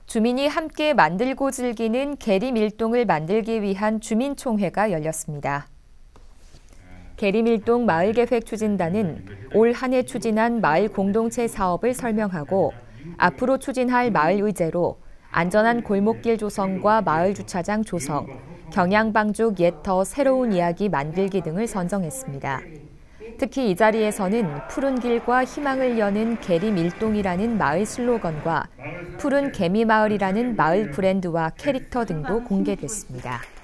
주민이 함께 만들고 즐기는 계림일동을 만들기 위한 주민총회가 열렸습니다. 계림일동 마을계획추진단은 올 한 해 추진한 마을 공동체 사업을 설명하고 앞으로 추진할 마을 의제로 안전한 골목길 조성과 마을 주차장 조성, 경양방죽 옛 더 새로운 이야기 만들기 등을 선정했습니다. 특히 이 자리에서는 푸른 길과 희망을 여는 계림일동이라는 마을 슬로건과 푸른 개미마을이라는 마을 브랜드와 캐릭터 등도 공개됐습니다.